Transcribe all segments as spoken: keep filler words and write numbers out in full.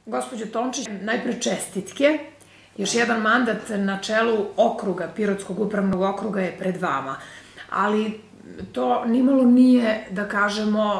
Gospođo Tončić, najpre čestitke. Još jedan mandat na čelu okruga, Pirotskog upravnog okruga je pred vama. Ali to nimalo nije, da kažemo,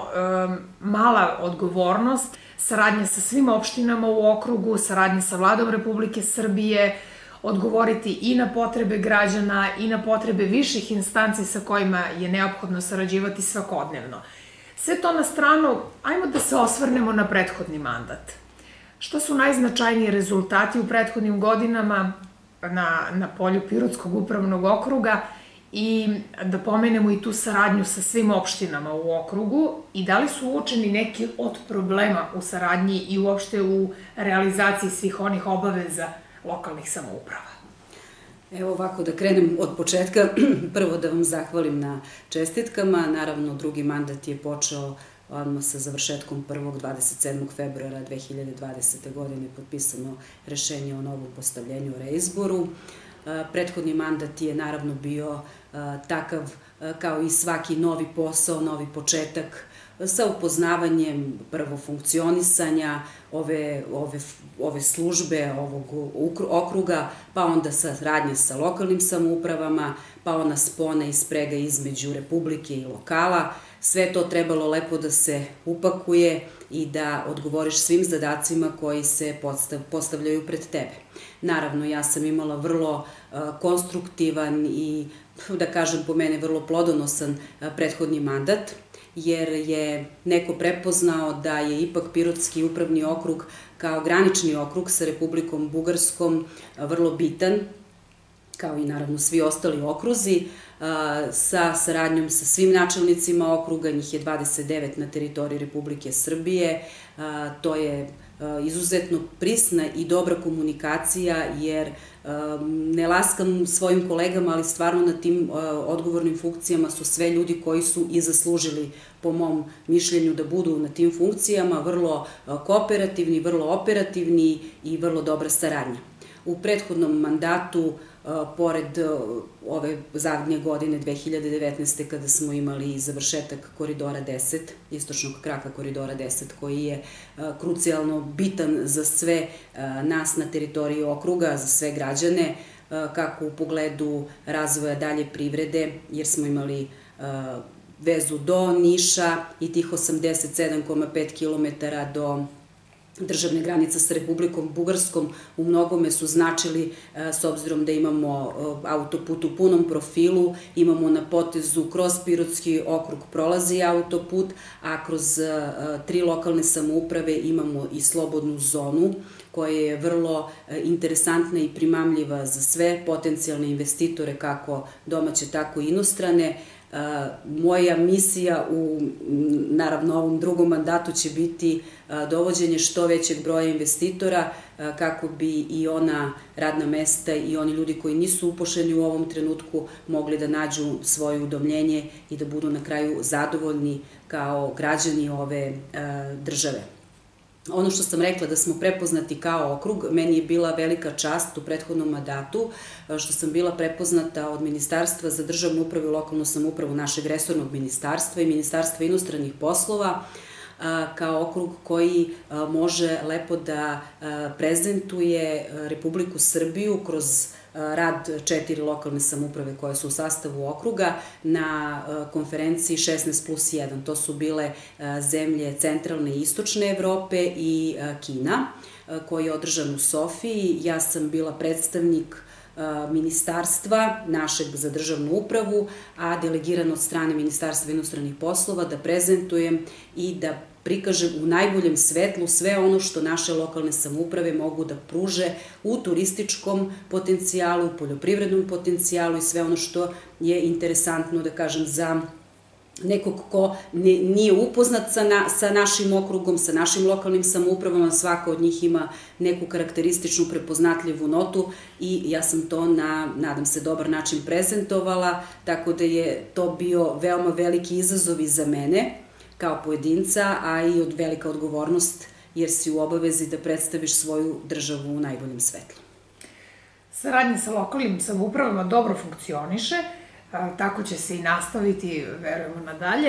mala odgovornost. Saradnja sa svim opštinama u okrugu, saradnja sa Vladom Republike Srbije, odgovoriti i na potrebe građana i na potrebe viših instanci sa kojima je neophodno sarađivati svakodnevno. Sve to na stranu, ajmo da se osvrnemo na prethodni mandat. Šta su najznačajniji rezultati u prethodnim godinama na polju Pirotskog upravnog okruga i da pomenemo i tu saradnju sa svim opštinama u okrugu i da li su uočeni neki od problema u saradnji i uopšte u realizaciji svih onih obaveza lokalnih samouprava? Evo ovako, da krenem od početka, prvo da vam zahvalim na čestitkama. Naravno, drugi mandat je počeo odmah sa završetkom prvog, dvadeset sedmog februara dve hiljade dvadesete. godine potpisano rešenje o novom postavljenju o reizboru. Prethodni mandat je naravno bio takav kao i svaki novi posao, novi početak, sa upoznavanjem prvo funkcionisanja ove, ove, ove službe, ovog okruga, pa onda saradnje sa lokalnim samoupravama, pa ona spona i sprega između Republike i lokala. Sve to trebalo lepo da se upakuje i da odgovoriš svim zadacima koji se postavljaju pred tebe. Naravno, ja sam imala vrlo konstruktivan i, da kažem po mene, vrlo plodonosan prethodni mandat, jer je neko prepoznao da je ipak Pirotski upravni okrug kao granični okrug sa Republikom Bugarskom vrlo bitan, kao i naravno svi ostali okruzi, sa saradnjom sa svim načelnicima okruga, njih je dvadeset devet na teritoriji Republike Srbije. To je izuzetno prisna i dobra komunikacija, jer ne laskam svojim kolegama, ali stvarno na tim odgovornim funkcijama su sve ljudi koji su i zaslužili, po mom mišljenju, da budu na tim funkcijama, vrlo kooperativni, vrlo operativni i vrlo dobra saradnja. U prethodnom mandatu, pored ove zadnje godine dve hiljade devetnaeste. kada smo imali završetak Koridora deset, istočnog kraka Koridora deset, koji je krucijalno bitan za sve nas na teritoriji okruga, za sve građane, kako u pogledu razvoja dalje privrede, jer smo imali vezu do Niša i tih osamdeset sedam zarez pet kilometara do državne granice sa Republikom Bugarskom u mnogome su značili, s obzirom da imamo autoput u punom profilu, imamo na potezu kroz Pirotski okrug prolazi autoput, a kroz tri lokalne samouprave imamo i slobodnu zonu koja je vrlo interesantna i primamljiva za sve potencijalne investitore, kako domaće, tako i inostrane. Moja misija u, naravno, ovom drugom mandatu će biti dovođenje što većeg broja investitora, kako bi i ona radna mesta i oni ljudi koji nisu upošljeni u ovom trenutku mogli da nađu svoje udomljenje i da budu na kraju zadovoljni kao građani ove države. Ono što sam rekla da smo prepoznati kao okrug, meni je bila velika čast u prethodnom mandatu što sam bila prepoznata od Ministarstva za državnu upravu i lokalnu samoupravu, našeg resornog ministarstva i Ministarstva inostranih poslova, kao okrug koji može lepo da prezentuje Republiku Srbiju kroz rad četiri lokalne samouprave koje su u sastavu okruga na konferenciji šesnaest plus jedan. To su bile zemlje centralne i istočne Evrope i Kina, koji je održan u Sofiji. Ja sam bila predstavnik ministarstva našeg za državnu upravu, a delegiran od strane Ministarstva inostranih poslova da prezentujem i da prikažem u najboljem svetlu sve ono što naše lokalne samouprave mogu da pruže u turističkom potencijalu, poljoprivrednom potencijalu i sve ono što je interesantno, da kažem, za nekog ko nije upoznat sa našim okrugom, sa našim lokalnim samoupravama. Svaka od njih ima neku karakterističnu prepoznatljivu notu i ja sam to na, nadam se, dobar način prezentovala, tako da je to bio veoma veliki izazov i za mene kao pojedinca, a i od velika odgovornost, jer si u obavezi da predstaviš svoju državu u najboljem svetlu. Saradnja sa lokalnim samoupravama dobro funkcioniše, tako će se i nastaviti, verujemo, nadalje,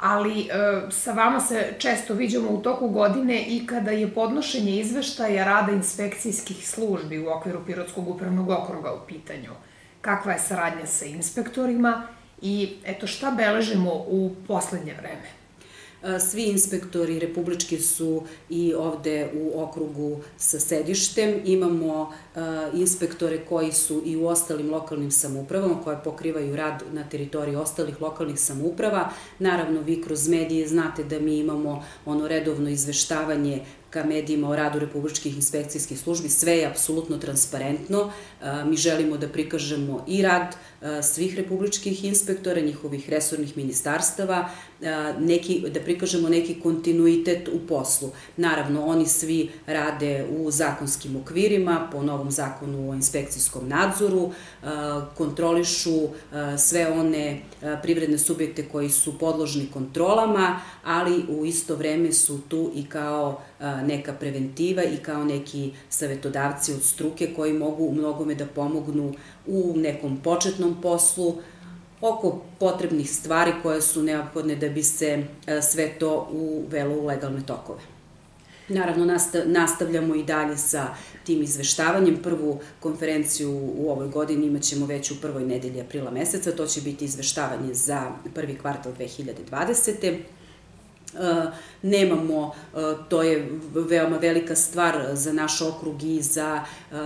ali sa vama se često viđamo u toku godine i kada je podnošenje izveštaja rada inspekcijskih službi u okviru Pirotskog upravnog okruga u pitanju. Kakva je saradnja sa inspektorima i eto šta beležimo u poslednje vreme? Svi inspektori republički su i ovde u okrugu sa sedištem. Imamo inspektore koji su i u ostalim lokalnim samoupravama, koje pokrivaju rad na teritoriji ostalih lokalnih samouprava. Naravno, vi kroz medije znate da mi imamo ono redovno izveštavanje ka medijima o radu republičkih inspekcijskih službi. Sve je apsolutno transparentno. Mi želimo da prikažemo i rad svih republičkih inspektora, njihovih resornih ministarstava, da prikažemo neki kontinuitet u poslu. Naravno, oni svi rade u zakonskim okvirima, po novom zakonu o inspekcijskom nadzoru, kontrolišu sve one privredne subjekte koji su podložni kontrolama, ali u isto vreme su tu i kao neka preventiva i kao neki savetodavci od struke koji mogu u mnogome da pomognu u nekom početnom poslu oko potrebnih stvari koje su neophodne da bi se sve to uvelo u legalne tokove. Naravno, nastavljamo i dalje sa tim izveštavanjem. Prvu konferenciju u ovoj godini imat ćemo već u prvoj nedelji aprila meseca. To će biti izveštavanje za prvi kvartal dve hiljade dvadesete. Nemamo, to je veoma velika stvar za naš okrug i za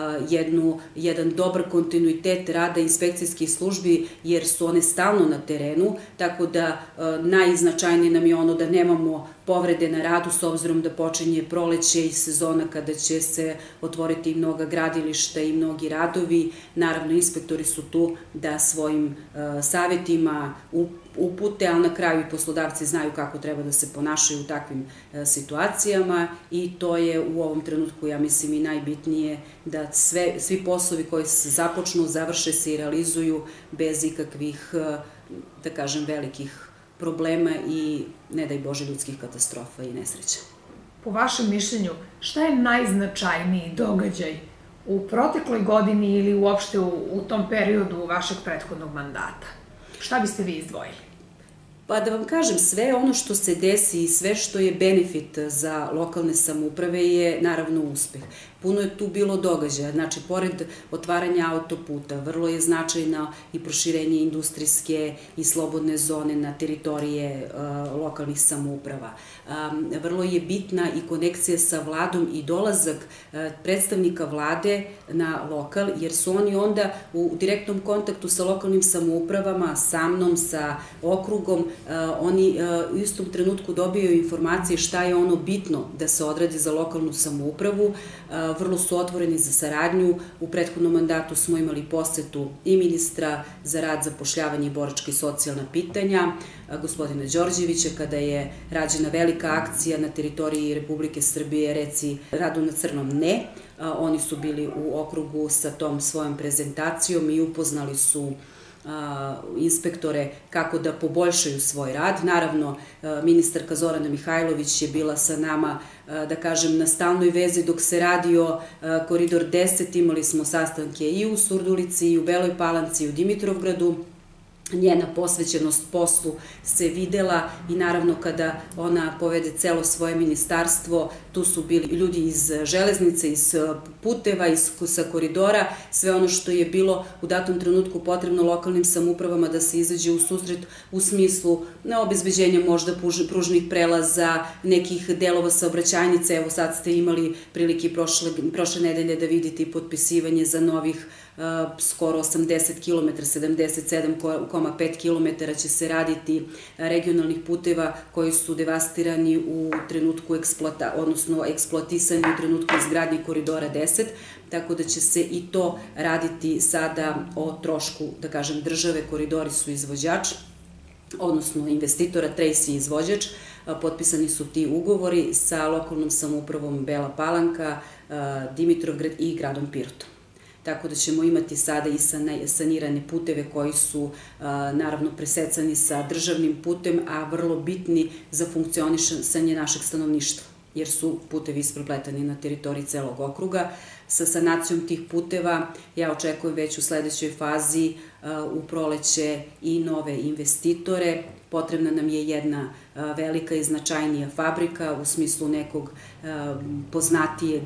jedan dobar kontinuitet rada inspekcijskih službi, jer su one stalno na terenu, tako da najznačajnije nam je ono da nemamo povrede na radu, s obzirom da počinje proleće i sezona kada će se otvoriti i mnoga gradilišta i mnogi radovi. Naravno, inspektori su tu da svojim savjetima upute, ali na kraju i poslodavci znaju kako treba da se ponašaju u takvim situacijama i to je u ovom trenutku, ja mislim, i najbitnije da svi poslovi koji se započnu, završe se i realizuju bez ikakvih, da kažem, velikih problema i, ne daj Bože, ljudskih katastrofa i nesreća. Po vašem mišljenju, šta je najznačajniji događaj u protekloj godini ili uopšte u tom periodu vašeg prethodnog mandata? Šta biste vi izdvojili? Pa da vam kažem, sve ono što se desi i sve što je benefit za lokalne samouprave je naravno uspeh. Puno je tu bilo događaja, znači pored otvaranja autoputa, vrlo je značajno i proširenje industrijske i slobodne zone na teritorije lokalnih samouprava. Vrlo je bitna i konekcija sa vladom i dolazak predstavnika vlade na lokal, jer su oni onda u direktnom kontaktu sa lokalnim samoupravama, sa mnom, sa okrugom, oni u istom trenutku dobijaju informacije šta je ono bitno da se odradi za lokalnu samoupravu. Vrlo su otvoreni za saradnju. U prethodnom mandatu smo imali posetu i ministra za rad, zapošljavanje i boračka i socijalna pitanja, gospodina Đorđevića, kada je rađena velika akcija na teritoriji Republike Srbije, reci radu na crnom ne. Oni su bili u okrugu sa tom svojom prezentacijom i upoznali su inspektore kako da poboljšaju svoj rad. Naravno, ministarka Zorana Mihajlović je bila sa nama, da kažem, na stalnoj vezi dok se radio Koridor deset. Imali smo sastanke i u Surdulici, i u Beloj Palanci, i u Dimitrovgradu. Njena posvećenost poslu se videla i naravno kada ona povede celo svoje ministarstvo, tu su bili ljudi iz železnice, iz puteva, sa koridora, sve ono što je bilo u datom trenutku potrebno lokalnim samoupravama da se izađe u susret u smislu obezbeđenja možda pružnih prelaza, nekih delova saobraćajnice. Evo sad ste imali prilike prošle nedelje da vidite i potpisivanje za novih skoro osamdeset kilometara, sedamdeset sedam zarez pet kilometara će se raditi regionalnih puteva koji su devastirani u trenutku odnosno eksploatisani u trenutku izgradnje Koridora deset, tako da će se i to raditi sada o trošku, da kažem, države. Koridori su izvođač, odnosno investitora, Tracy je izvođač. Potpisani su ti ugovori sa lokalnom samoupravom Bela Palanka, Dimitrovgrad i gradom Pirotom. Tako da ćemo imati sada i sanirane puteve koji su naravno presecani sa državnim putem, a vrlo bitni za funkcionisanje našeg stanovništva. jer su putevi isprepletani na teritoriji celog okruga. Sa sanacijom tih puteva ja očekujem već u sledećoj fazi u proleće i nove investitore. Potrebna nam je jedna velika i značajnija fabrika u smislu nekog poznatijeg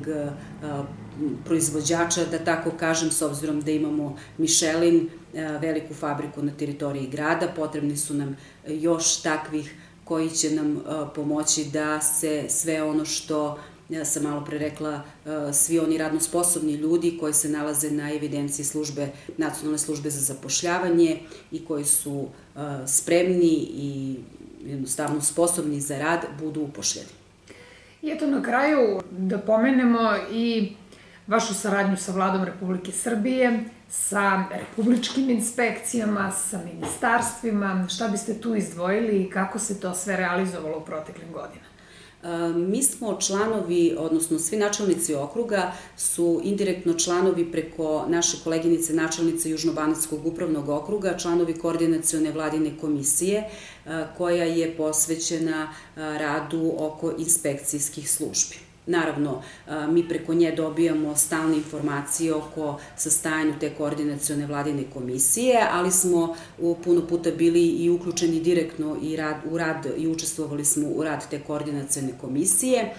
proizvođača, da tako kažem, s obzirom da imamo Michelin, veliku fabriku na teritoriji grada. Potrebni su nam još takvih koji će nam pomoći da se sve ono što, ja sam malo pre rekla, svi oni radno sposobni ljudi koji se nalaze na evidenciji službe, nacionalne službe za zapošljavanje i koji su spremni i jednostavno sposobni za rad, budu upošljeni. I eto na kraju da pomenemo i vašu saradnju sa Vladom Republike Srbije, sa republičkim inspekcijama, sa ministarstvima. Šta biste tu izdvojili i kako se to sve realizovalo u proteklim godinama? Mi smo članovi, odnosno svi načelnici okruga su indirektno članovi preko naše koleginice načelnice Južnobanatskog upravnog okruga, članovi koordinacione vladine komisije koja je posvećena radu oko inspekcijskih službi. Naravno, mi preko nje dobijamo stalne informacije oko sastajanju te koordinacione vladine komisije, ali smo puno puta bili i uključeni direktno u rad i učestvovali smo u rad te koordinacione komisije.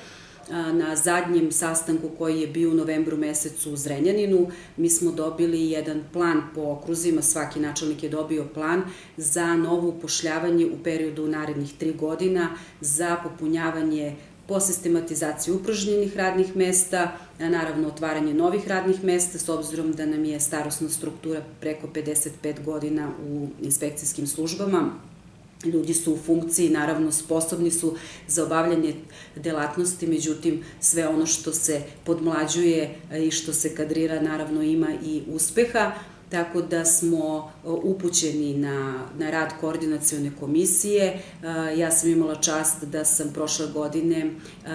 Na zadnjem sastanku koji je bio u novembru mesecu u Zrenjaninu, mi smo dobili jedan plan po okruzima, svaki načelnik je dobio plan za novo upošljavanje u periodu narednih tri godina za popunjavanje po sistematizaciji upražnjenih radnih mesta, naravno otvaranje novih radnih mesta, s obzirom da nam je starosna struktura preko pedeset pet godina u inspekcijskim službama. Ljudi su u funkciji, naravno sposobni su za obavljanje delatnosti, međutim sve ono što se podmlađuje i što se kadrira naravno ima i uspeha. Tako da smo upućeni na rad koordinacione komisije. Ja sam imala čast da sam prošle godine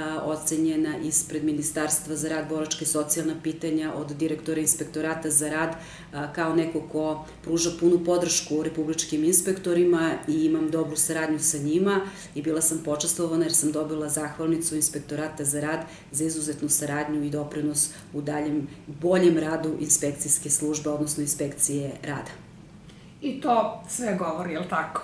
ocenjena ispred Ministarstva za rad, boračka i socijalna pitanja od direktora inspektorata za rad kao neko ko pruža punu podršku republičkim inspektorima i imam dobru saradnju sa njima i bila sam počastvovana jer sam dobila zahvalnicu inspektorata za rad za izuzetnu saradnju i doprinos u daljem boljem radu inspekcijske službe, odnosno inspekcije rada. I to sve govori, je li tako?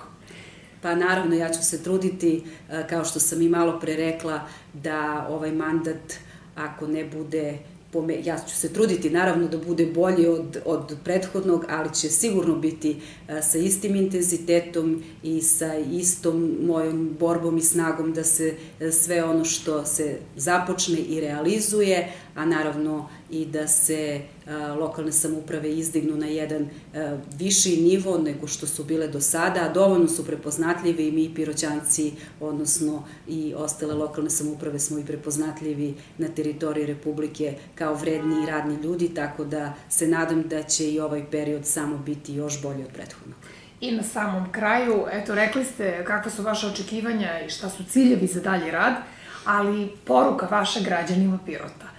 Pa naravno, ja ću se truditi, kao što sam i malo pre rekla, da ovaj mandat, ako ne bude, ja ću se truditi naravno da bude bolji od prethodnog, ali će sigurno biti sa istim intenzitetom i sa istom mojom borbom i snagom da se sve ono što se započne i realizuje, a naravno i da se lokalne samouprave izdignu na jedan viši nivo nego što su bile do sada, a dovoljno su prepoznatljivi i mi Piroćanci, odnosno i ostale lokalne samouprave smo i prepoznatljivi na teritoriji Republike kao vredni i radni ljudi, tako da se nadam da će i ovaj period samo biti još bolji od prethodnog. I na samom kraju, eto, rekli ste kakva su vaše očekivanja i šta su ciljevi za dalji rad, ali poruka vaša građanima Pirota.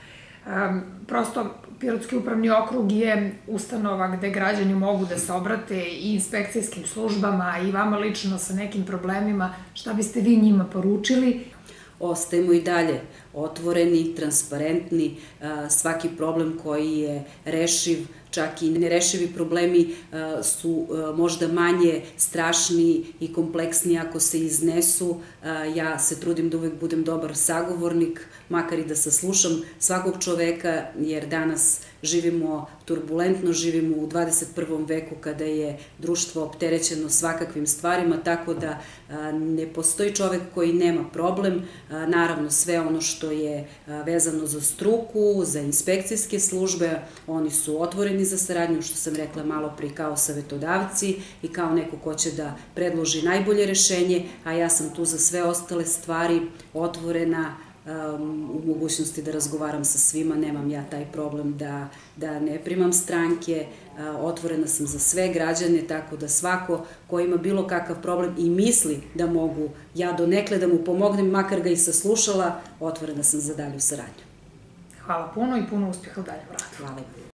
Prosto, Pirotski upravni okrug je ustanova gde građani mogu da se obrate i inspekcijskim službama i vama lično sa nekim problemima. Šta biste vi njima poručili? Ostajemo i dalje otvoreni, transparentni, svaki problem koji je rešiv, čak i nerešivi problemi su možda manje strašni i kompleksni ako se iznesu. Ja se trudim da uvek budem dobar sagovornik, makar i da saslušam svakog čoveka, jer danas živimo turbulentno, živimo u dvadeset prvom veku kada je društvo opterećeno svakakvim stvarima, tako da ne postoji čovek koji nema problem. Naravno, sve ono što je vezano za struku, za inspekcijske službe, oni su otvoreni za saradnju, što sam rekla malo pre, kao savetodavci i kao neko ko će da predloži najbolje rešenje, a ja sam tu za sve ostale stvari otvorena, u mogućnosti da razgovaram sa svima, nemam ja taj problem da ne primam stranke, otvorena sam za sve građane, tako da svako ko ima bilo kakav problem i misli da mogu ja donekle da mu pomognem, makar ga i saslušala, otvorena sam za dalju saradnju. Hvala puno i puno uspjeha u daljem radu. Hvala.